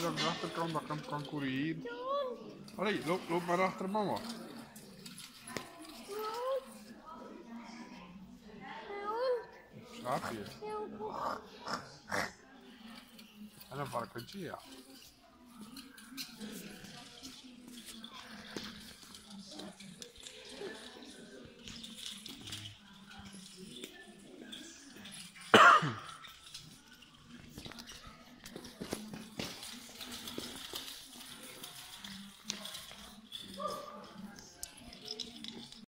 aan de achterkant, dat kan courieren. Allee, loop maar achter mama. Slaap je? En een varkentje, ja.